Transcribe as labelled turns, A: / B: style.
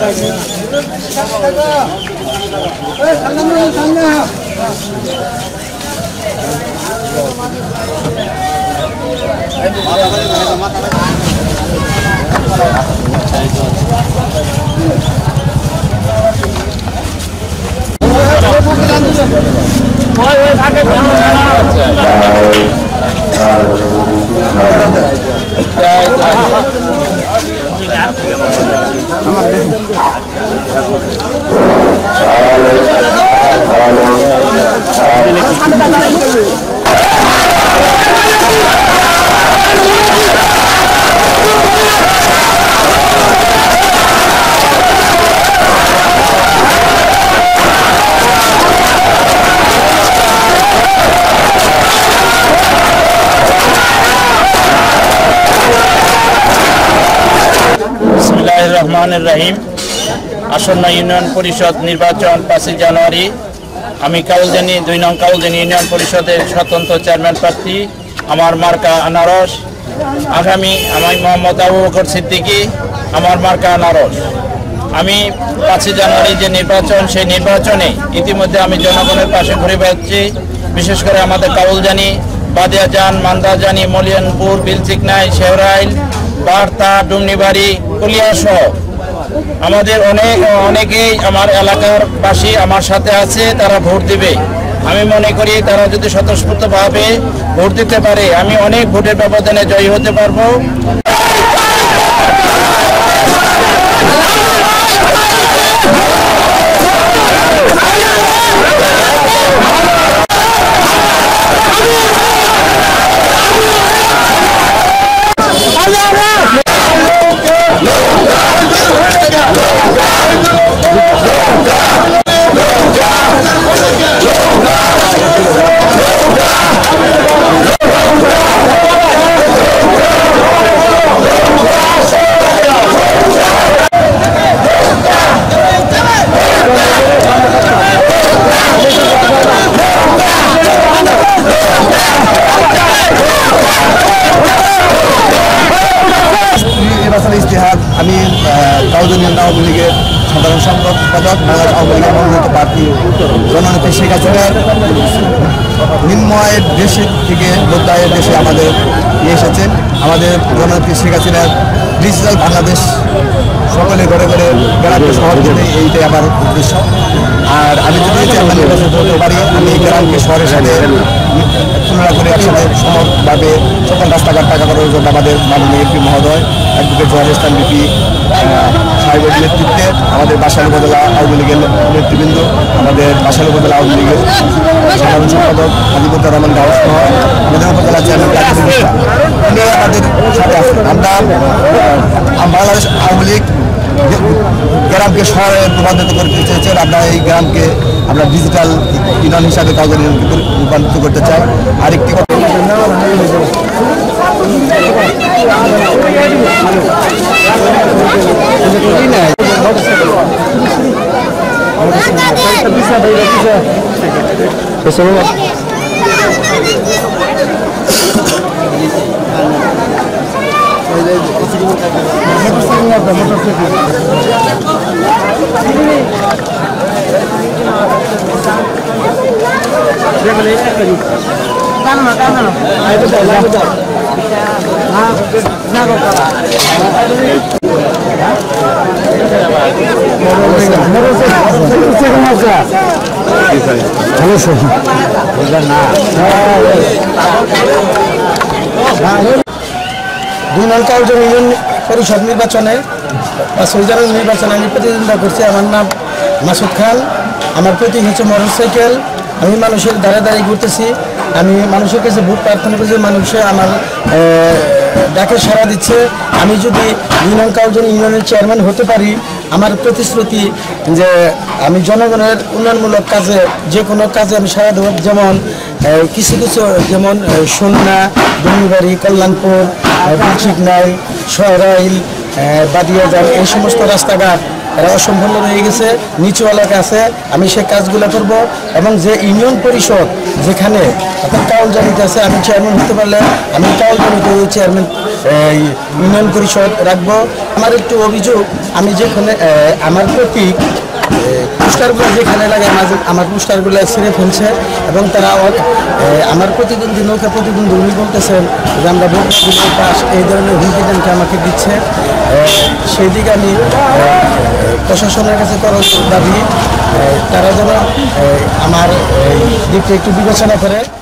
A: রহমানুর রহিম। আসন্ন ইউনিয়ন পরিষদ নির্বাচন 5 জানুয়ারি। আমি কাউলজানি 2 নং কাউলজানি ইউনিয়ন পরিষদের স্বতন্ত্র চেয়ারম্যান প্রার্থী। আমার মার্কা আনারস। আমি মোহাম্মদ আবু বকর সিদ্দিকী, আমার মার্কা আনারস। আমি 5 জানুয়ারি যে নির্বাচন, সেই নির্বাচনে ইতিমধ্যে আমি জনগণের পাশে ঘুরে বেড়াচ্ছি। বিশেষ করে আমাদের কাউলজানি, বাদিয়াজান, মান্দাজানি, মলিয়ানপুর, বিলচিকনাই, শেওরাইল, বার্তা, ডুমনিবাড়ি, কুলিয়াসহ আমাদের অনেকেই আমার এলাকার বাসী আমার সাথে আছে, তারা ভোট দিবে। আমি মনে করি তারা যদি স্বতঃস্ফূর্তভাবে ভোট দিতে পারে, আমি অনেক ভোটের ব্যবধানে জয়ী হতে পারবো।
B: আমি কাউলজানি আওয়ামী লীগের সাধারণ সম্পাদক, আওয়ামী লীগের মনোনীত প্রার্থী জননেত্রী শেখ হাসিনার নিম্নয়ের দেশের থেকে লোকদায়ের দেশে আমাদের এসেছেন। আমাদের জননেত্রী শেখ হাসিনার ডিজিটাল বাংলাদেশ সকলে ঘরে ঘরে গ্রামকে শহর দিতে, এইটাই আমার উদ্দেশ্য। আর আমি যদি চেয়ারম্যান নির্বাচন করতে পারি, আমি গ্রামকে শহরের সাথে তুলনা করে একসাথে সমভাবে সকল রাস্তাঘাট টাকা করার জন্য আমাদের মাননীয় এমপি মহোদয় অ্যাডভোকেট জোহার ইসলাম বিপি সাহেবের নেতৃত্বে আমাদের বাসাইল উপজেলা আওয়ামী লীগের নেতৃবৃন্দ, আমাদের বাসাইল উপজেলা আওয়ামী লীগের সাধারণ সম্পাদক আজিবুর রহমান গাউস সহ আমাদের উপজেলা চেয়ারম্যান আমাদের সাথে আছে। আমরা বাংলাদেশ আওয়ামী লীগ গ্রামকে শহরে রূপান্তরিত করতে চেয়েছেন। আমরা এই গ্রামকে আমরা ডিজিটাল ইউনিয়ন হিসাবে কাউলজানি রূপান্তরিত করতে চাই। আরেকটি কথা, দুই নং কাউলজানি ইউনিয়ন পরিষদ নির্বাচনে 5 জানুয়ারি নির্বাচনে আমি প্রতিদ্বন্দ্বিতা করছি। আমার নাম মাসুদ খান, আমার প্রতীক হচ্ছে মোটরসাইকেল। আমি মানুষের দ্বারে দ্বারে ঘুরতেছি, আমি মানুষের কাছে ভোট প্রার্থনা করছি, মানুষে আমার ডাকে সাড়া দিচ্ছে। আমি যদি 2 নং কাউলজানি ইউনিয়নের চেয়ারম্যান হতে পারি, আমার প্রতিশ্রুতি যে আমি জনগণের উন্নয়নমূলক কাজে, যে কোনো কাজে আমি সাড়া দেব। যেমন কিছু কিছু, যেমন সোনা, ডুমনিবাড়ি, কল্যাণপুর, বিলচিকনাই, শেওরাইল, বাদিয়াজান, এই সমস্ত রাস্তাঘাট এরা অসম্পূর্ণ রয়ে গেছে, নিচু এলাকা আছে। আমি সেই কাজগুলো করব এবং যে ইউনিয়ন পরিষদ যেখানে আপনার কাউলজানিতে আছে, আমি চেয়ারম্যান হতে পারলে আমি কাউলজানিতে চেয়ারম্যান
C: ইউনিয়ন পরিষদ রাখবো। আমার একটু অভিযোগ, আমি যেখানে আমার প্রতীক পোস্টারগুলো যেখানে লাগে আমার পোস্টারগুলো ছিঁড়ে ফেলছে এবং তারা আমার প্রতিদ্বন্দ্বী নৌকা প্রতিদ্বন্দ্বী উনি বলতেছেন যে আমরা পাস এই ধরনের হুমকি দামকে আমাকে দিচ্ছে। সেই দিকে আমি প্রশাসনের কাছে করার দাবি, তারা যেন আমার দিকটা একটু বিবেচনা করে।